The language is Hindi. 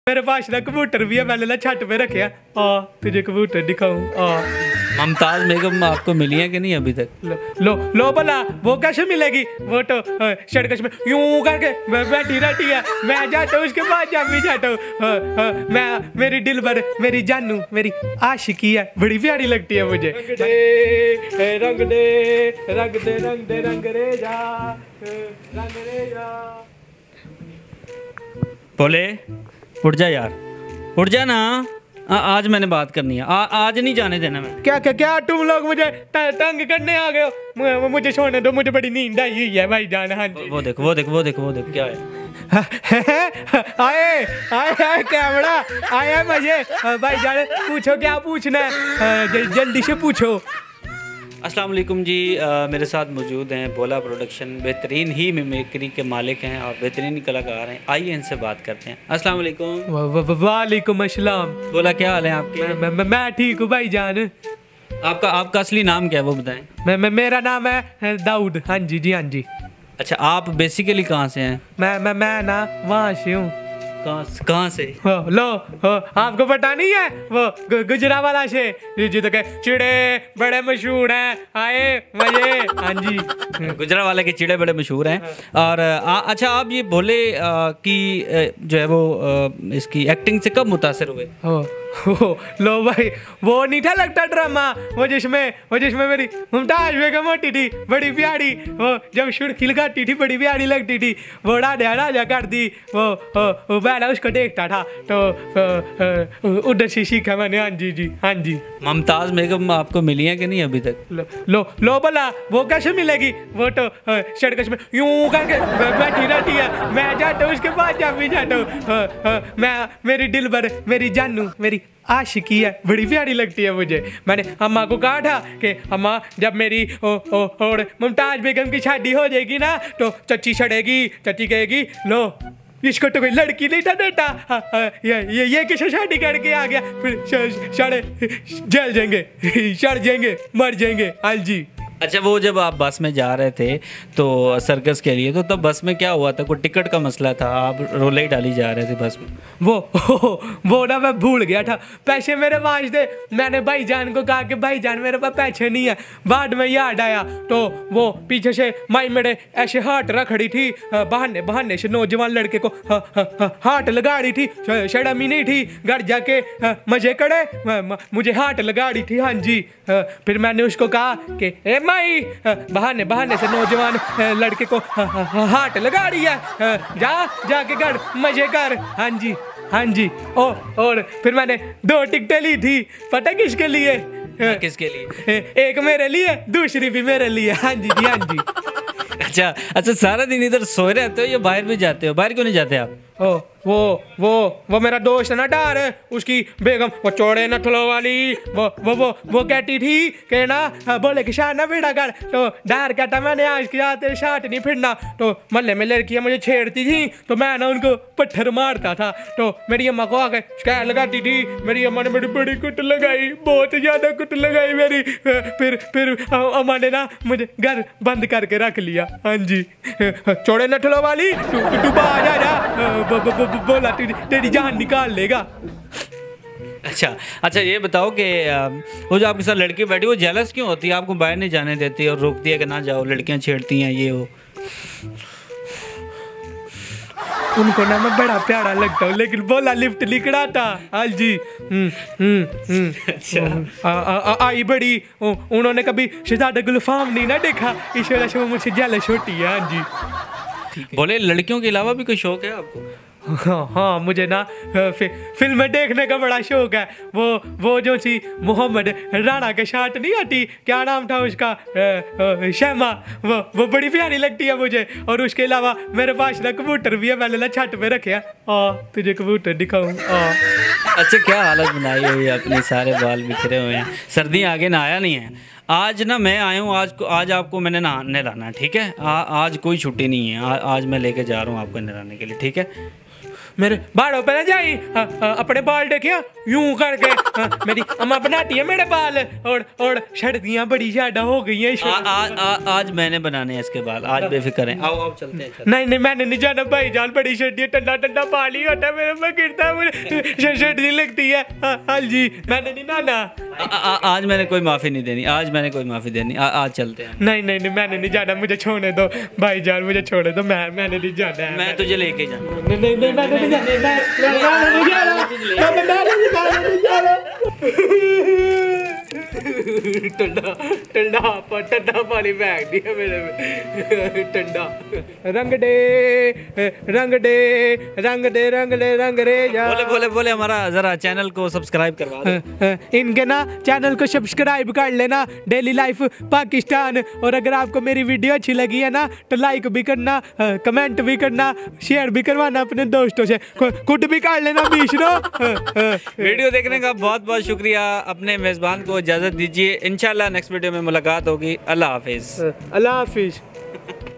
मेरे पास ना कबूतर भी है, मैंने ना छत पे रखे हैं। तुझे कबूतर दिखाऊं? मुमताज बेगम आपको मिली है कि नहीं अभी तक? लो भला वो कैसे मिलेगी? वो तो सड़क में यूं करके बैठी रहती है, मैं जाता हूँ उसके पास, जब भी जाता हूँ मैं, मेरी दिल भर, मेरी जानू, मेरी आशिकी है, बड़ी प्यारी लगती है मुझे। रंग दे रंग दे रंग दे रंग दे रंग रे जा रंग रे जा। बोले उठ जा यार, उठ जा ना। आज मैंने बात करनी है, आज नहीं जाने देना मैं। क्या क्या क्या तुम लोग मुझे तंग करने आ गए हो? मुझे सोने दो, मुझे बड़ी नींद आई हुई है भाई जान। हाँ जी वो देखो वो देखो वो देखो वो देखो क्या है। आए आए आए कैमरा आया मुझे भाई जान, पूछो क्या पूछना है, जल्दी से पूछो। अस्सलाम वालेकुम जी, मेरे साथ मौजूद हैं भोला प्रोडक्शन, बेहतरीन ही मिमिक्री के मालिक हैं और बेहतरीन कलाकार हैं। आइए इनसे बात करते हैं। अस्सलाम वालेकुम। वालेकुम अस्सलाम। बोला क्या हाल है आपके? मैं ठीक हूँ भाई जान। आपका असली नाम क्या है वो बताएं। मेरा नाम है दाऊद। हाँ जी जी हाँ जी। अच्छा, आप बेसिकली कहाँ से हैं? मैं ना वहाँ से हूँ। कहाँ से? लो आपको पता नहीं है, वो गुजरावाला से जी तो कहे चिड़े बड़े मशहूर हैं, आए मजे। हाँ जी, गुजरावाला के चिड़े बड़े मशहूर हैं। और अच्छा, आप ये भोले की जो है वो इसकी एक्टिंग से कब मुतासिर हुए? लो भाई, वो नहीं था लगता ड्रामा, वो जिसमें मेरी मुमताज बेगम होती थी बड़ी प्यारी, वो जब सुर्खी लगाती थी बड़ी प्यारी लगती थी, वो राजा कर दी, वो मैंने उसको देखता था तो उधर से सीखा मैंने। हाँ जी जी हाँ जी। मुमताज बेगम आपको मिली है कि नहीं अभी तक? लो भला वो कैसे मिलेगी? वो तो सड़क में यूं करके बैठी रहती है, मैं जाता हूँ उसके पास, जब भी जाता हूँ मैं, मेरी दिल भर, मेरी जानू, मेरी आशिकी है, बड़ी प्यारी लगती है मुझे। मैंने अम्मा को कहा था कि अम्मा जब मेरी और मुमताज बेगम की शादी हो जाएगी ना तो चच्ची छड़ेगी, चच्ची कहेगी लो इसको तो कोई लड़की नहीं था देता, ये किसे शादी करके आ गया, फिर सड़े जल जाएंगे, सड़ जाएंगे, मर जाएंगे। हाँ जी। अच्छा, वो जब आप बस में जा रहे थे तो सर्कस के लिए, तो तब बस में क्या हुआ था? कोई टिकट का मसला था, आप रोले ही डाली जा रहे थे बस में? वो ना मैं भूल गया था, पैसे मेरे पास थे। मैंने भाईजान को कहा कि भाईजान मेरे पास पैसे नहीं है, बाद में याद आया तो वो पीछे से माई मेरे ऐसे हाथ रख रही थी, बहाने से नौजवान लड़के को हाथ लगा रही थी, शर्म ही नहीं थी, घर जाके मजे करे मुझे हाथ लगा रही थी। हाँ जी। फिर मैंने उसको कहा कि ए माई, बहाने से नौजवान लड़के को हाथ लगा रही है, जाके घर मजे कर। हाँ जी हाँ जी। और फिर मैंने 2 टिकटें ली थी, पता किसके लिए? किसके लिए? एक मेरे लिए, दूसरी भी मेरे लिए। हाँ जी जी हाँ जी। अच्छा, सारा दिन इधर सोए रहते हो या बाहर भी जाते हो? बाहर क्यों नहीं जाते आप? वो मेरा दोस्त है ना डार, उसकी बेगम वो चौड़े नथलों वाली, वो कहती थी कि ना बोले कि शाद ना फिरा कर, तो डार कहता मैंने आज की रात तेरे साथ नहीं फिरना, तो मोहल्ले में लड़कियां मुझे छेड़ती थी तो मैं ना उनको पत्थर मारता था, तो मेरी अम्मा को आके शिकायत लगाती थी, मेरी अम्मा ने मेरी बड़ी कुट लगाई, बहुत ज़्यादा कुट लगाई मेरी। फिर अम्मा ने ना मुझे घर बंद करके रख लिया। हाँ जी। चौड़े नथलों वाली तू बाहर जा, बोला तेरी जान निकाल लेगा। अच्छा, ये बताओ कि वो जो आपके साथ लड़की बैठी वो जेलस क्यों होती है? आपको बाहर नहीं जाने देती और रोकती है कि ना जाओ, लड़कियां छेड़ती हैं ये वो? उनको ना मैं बड़ा प्यारा लगता हूँ, लेकिन बोला लिफ्ट लिखड़ा था। हाँ जी। अच्छा, आई बड़ी, उन्होंने कभी शहजादा गुलफाम नहीं ना देखा, इस वजह से वो मुझसे जेलस होती है। हाँ जी। बोले लड़कियों के अलावा भी कोई शौक है आपको? हाँ, मुझे ना फिल्में देखने का बड़ा शौक है। वो जो सी मोहम्मद राणा के साथ नहीं आती, क्या नाम था उसका, शैमा, वो बड़ी प्यारी लगती है मुझे। और उसके अलावा मेरे पास ना कबूतर भी है, मैंने ना छत पे रखे हैं। तुझे कबूतर दिखाऊं? अच्छा, क्या हालत बनाई हुई है अपनी, सारे बाल बिखरे हुए हैं, सर्दी आगे ना आया नहीं है। आज ना मैं आया हूँ, आज आपको मैंने नहलाना है, ठीक है? आज कोई छुट्टी नहीं है, आज मैं लेके जा रहा हूँ आपको नहलाने के लिए, ठीक है? मेरे बालों पे ना जाई, अपने बाल देखिए यूं करके मेरी अम्मा बनाती है मेरे बाल और सर्दियाँ बड़ी ज्यादा हो गई हैं। आज मैंने बनाने हैं इसके बाल, आज बेफिक्र हैं। आओ आओ चलते हैं। नहीं नहीं मैंने नहीं जाना भाईजान, बड़ी सर्दी है, ठंडा ठंडा पानी होता है मेरे में गिरता है, मुझे सर्दी लगती है। हाँ जी मैंने नहीं नहाना। आज मैंने कोई माफ़ी नहीं देनी, आज मैंने कोई माफ़ी देनी। आज चलते हैं। नहीं नहीं नहीं मैंने नहीं जाना, मुझे छोड़ने दो भाईजान, मुझे छोड़े दो, मैंने नहीं जाना है। मैं तुझे लेके जाना। नहीं नहीं नहीं मैंने नहीं जाना, मैंने नहीं जाना। ठंडा ठंडा ठंडा पानी बैग दिया मेरे में, ठंडा। रंग दे रंग दे रंग दे रंग दे रंग रे जा। बोले बोले बोले हमारा जरा चैनल को सब्सक्राइब करवा दो। इनके ना चैनल को सब्सक्राइब कर लेना, डेली लाइफ पाकिस्तान। और अगर आपको मेरी वीडियो अच्छी लगी है ना तो लाइक भी करना, कमेंट भी करना, शेयर भी करवाना अपने दोस्तों से, कुट भी कर लेना मिश्रो। वीडियो देखने का बहुत बहुत शुक्रिया। अपने मेज़बान को इजाज़त दीजिए, इंशाल्लाह नेक्स्ट वीडियो में मुलाकात होगी। अल्लाह हाफिज़। अल्लाह हाफिज़।